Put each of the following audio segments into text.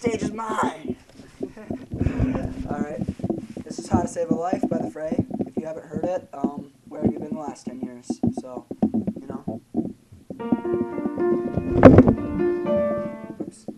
stage is mine. Alright, this is How to Save a Life by The Fray. If you haven't heard it, where have you been the last 10 years? So, you know. Oops.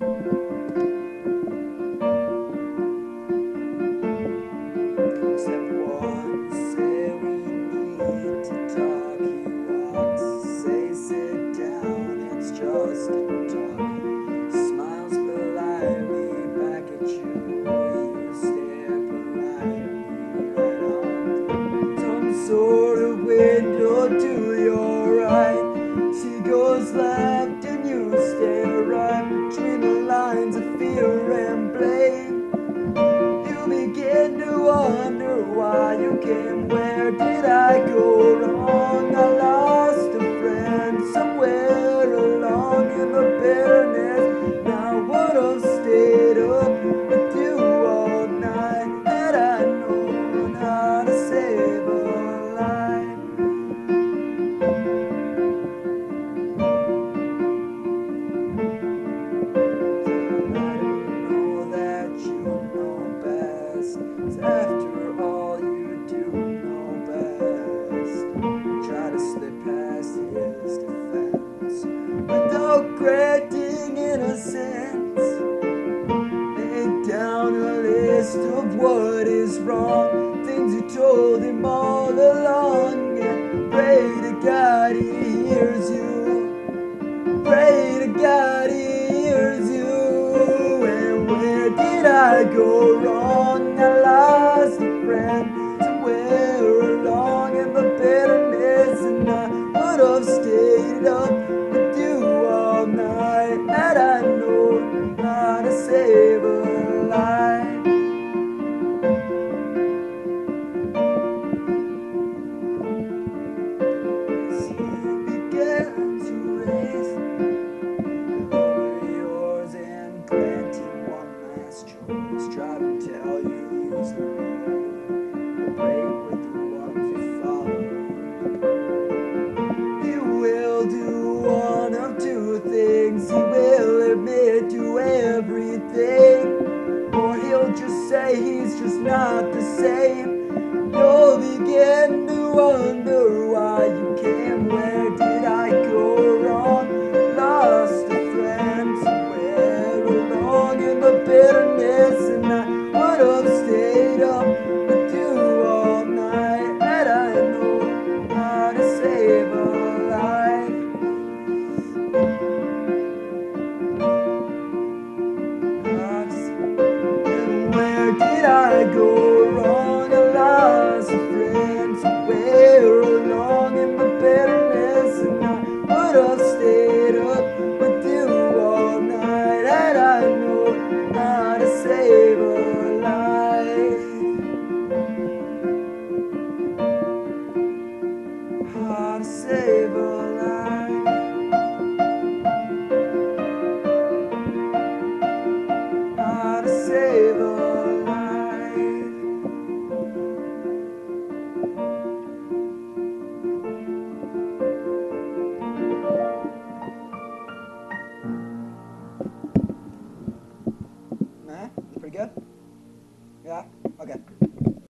Step one, say we need to talk. He walks, say sit down, it's just a talk. Smiles politely back at you, you stare politely right on. Some sort of window to your right. She goes left and you stare right between the lines of fear and blame. You begin to wonder why you came. Where did I go wrong? I lost a friend somewhere along in the bitterness. Now would have stayed up with you all night had I known how to save a life. After all, you do know best. Try to slip past his defense without granting innocence. Lay down a list of what is wrong, things you told him all along, and pray to God he hears you. Pray to God he hears you. And where did I go wrong? I lost a friend somewhere along in the bitterness, and I would have stayed up with you all night had I known how to save a life. As he began to raise, lower yours and grant him one last choice. Try to tell you use the road, break with the ones you follow. He will do one of two things. He will admit to everything, or he'll just say he's just not the same. You'll begin to wonder why you came. Where did I go wrong? Lost a friend somewhere along in the bitterness, and I would have stayed up with you all night had I known how to save a life. And where did I go wrong? I lost a friend somewhere along in the bitterness, and I would have stayed up with you all night had I known how to save a life. How to save a life.